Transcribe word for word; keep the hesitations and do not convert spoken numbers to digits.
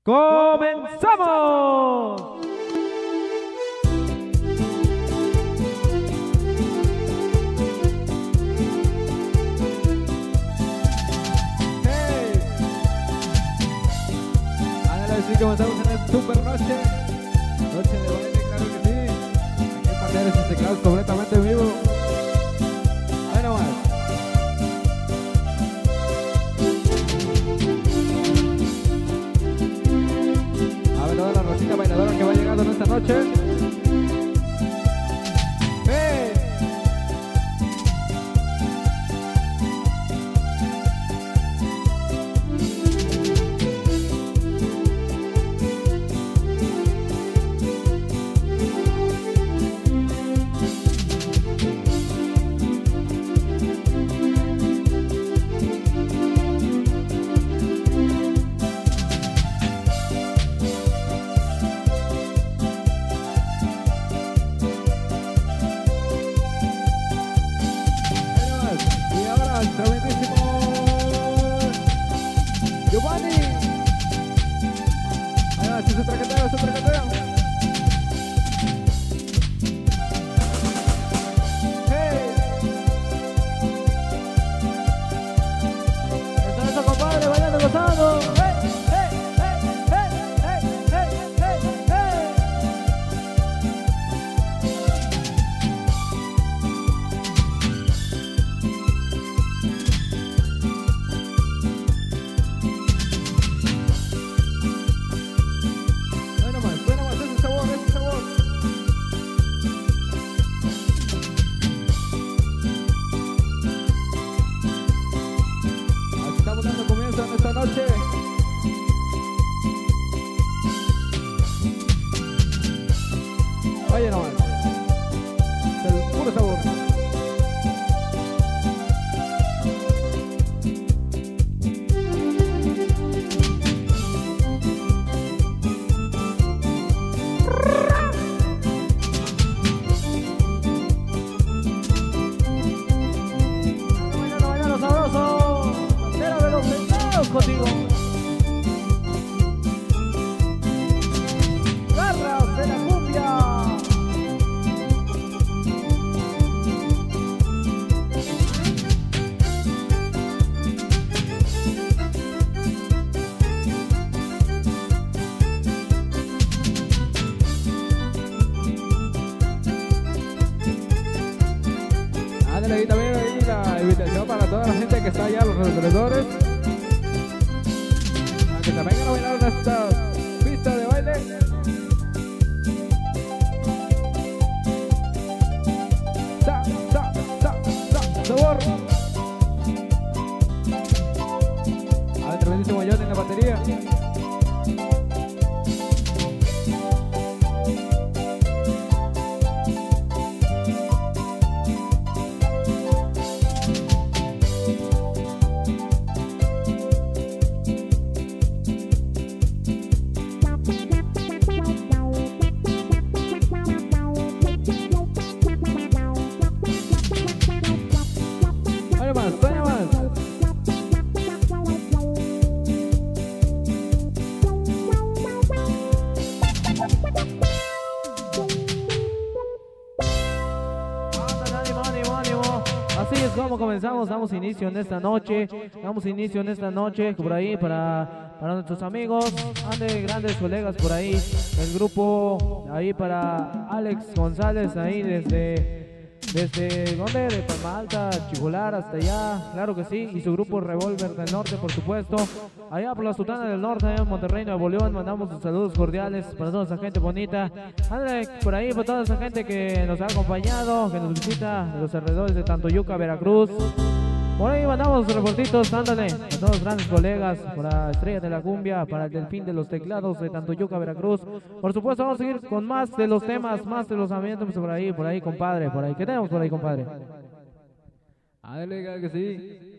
¡Comenzamos! ¡Hey! Háganlo así, comenzamos en esta super noche. Noche de baile, claro que sí. Aquí en Panteras y Teclados completamente en vivo. Ahí nomás. Toda la racita bailadora que va llegando en esta noche. ¡Hey! Giovanni, ahí va, se traquetea, se traquetea. Hey, eso, eso, compadre, bailando, gozando. Hey, hey, hey, hey, hey, hey, hey, hey. Esta noche oye nomás el puro sabor. Bailando, bailando sabroso, bandera de los centavos contigo. Garras de la cumbia. Ándale, ahí también ahí la invitación para toda la gente que está allá, los alrededores, a que también vengan a bailar en esta pista de baile. Sa, sa, sa, sa, sabor. A ver, tremendísimo John en la batería. Así es como comenzamos, damos inicio en esta noche, damos inicio en esta noche por ahí para, para nuestros amigos, ande grandes colegas por ahí, el grupo ahí para Alex González ahí desde, desde ¿dónde? De Palma Alta, Chigolar hasta allá, claro que sí, y su grupo Revolver del Norte por supuesto, allá por la Sultana del Norte, en Monterrey, Nuevo León, mandamos sus saludos cordiales para toda esa gente bonita, ande por ahí para toda esa gente que nos ha acompañado, que nos visita de los alrededores de Tantoyuca, Veracruz. Por ahí mandamos reportitos, ándale, a todos los grandes colegas, para Estrella de la Cumbia, para el Delfín de los Teclados de Tantoyuca, Veracruz. Por supuesto, vamos a seguir con más de los temas, más de los ambientes por ahí, por ahí, compadre, por ahí. ¿Qué tenemos por ahí, compadre? Ándale, claro que sí.